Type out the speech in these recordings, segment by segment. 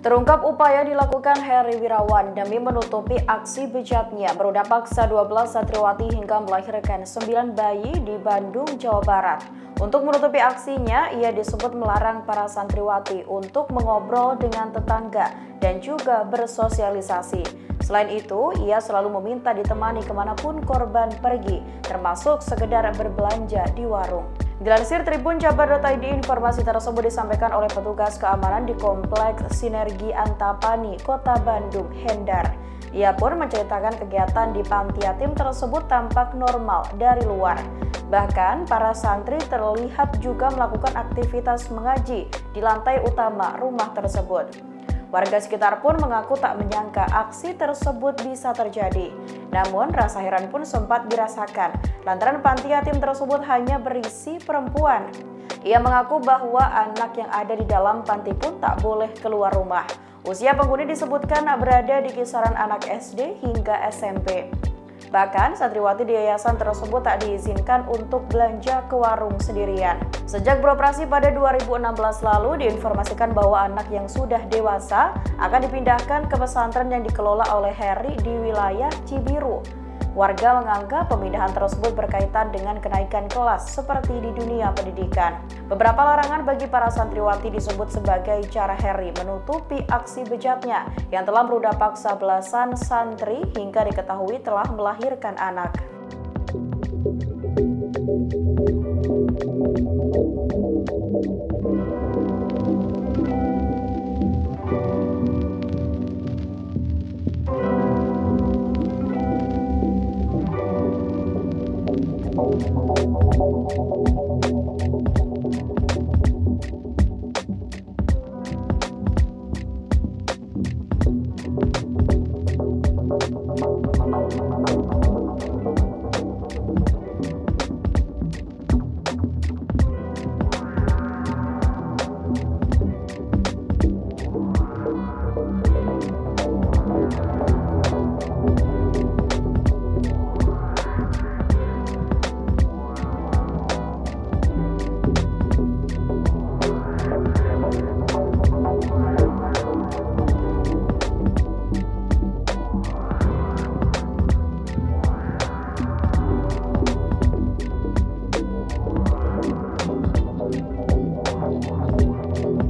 Terungkap upaya dilakukan Heri Wirawan demi menutupi aksi bejatnya berudah paksa 12 santriwati hingga melahirkan 9 bayi di Bandung, Jawa Barat. Untuk menutupi aksinya, ia disebut melarang para santriwati untuk mengobrol dengan tetangga dan juga bersosialisasi. Selain itu, ia selalu meminta ditemani kemanapun korban pergi, termasuk sekedar berbelanja di warung. Dilansir Tribun Jabar.id, informasi tersebut disampaikan oleh petugas keamanan di Kompleks Sinergi Antapani, Kota Bandung, Hendar. Ia pun menceritakan kegiatan di panti yatim tersebut tampak normal dari luar. Bahkan, para santri terlihat juga melakukan aktivitas mengaji di lantai utama rumah tersebut. Warga sekitar pun mengaku tak menyangka aksi tersebut bisa terjadi. Namun, rasa heran pun sempat dirasakan lantaran panti yatim tersebut hanya berisi perempuan. Ia mengaku bahwa anak yang ada di dalam panti pun tak boleh keluar rumah. Usia penghuni disebutkan berada di kisaran anak SD hingga SMP. Bahkan, santriwati di yayasan tersebut tak diizinkan untuk belanja ke warung sendirian. Sejak beroperasi pada 2016 lalu, diinformasikan bahwa anak yang sudah dewasa akan dipindahkan ke pesantren yang dikelola oleh Heri di wilayah Cibiru. Warga menganggap pemindahan tersebut berkaitan dengan kenaikan kelas seperti di dunia pendidikan. Beberapa larangan bagi para santriwati disebut sebagai cara Heri menutupi aksi bejatnya yang telah merudah paksa belasan santri hingga diketahui telah melahirkan anak.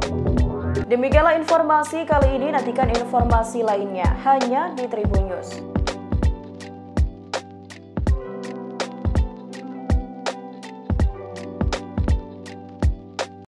Demikianlah informasi kali ini, nantikan informasi lainnya hanya di Tribun News.